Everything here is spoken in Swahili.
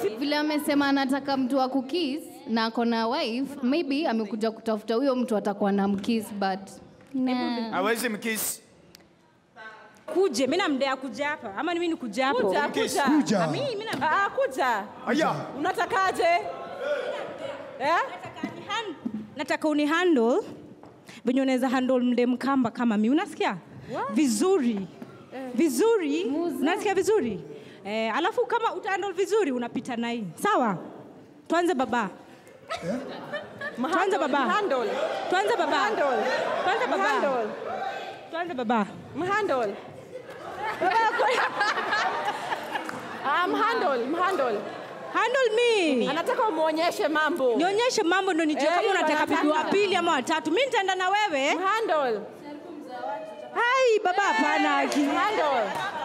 Vile amesema anataka mtu wa kukiss na akona wife, maybe amekuja kutafuta huyo mtu atakuwa na mkiss but hawezi mkiss. Kuje, mimi namdea kuja hapa. Ama mimi nikuja hapo. Kuja. Mimi namdea. Kuja. Aya. Unatakaje? Nataka unihandle. Venye unaweza handle mdem Kamba kama mimi. Unasikia? Vizuri. Vizuri. Unasikia vizuri? Alafu kama utahandle vizuri unapita na hii. Sawa? Tuanze baba. Tuanze baba. Handle. Tuanze baba. Handle. Tuanze baba. Handle. Tuanze baba. Mhandle. Mhandle. Handle me. Anataka umuonyeshe mambo. Nionyeshe mambo ndo nijue kama unataka bibi wa pili ama watatu. Mimi nitaenda na wewe. Mhandle. Hai baba hapana. Mhandle.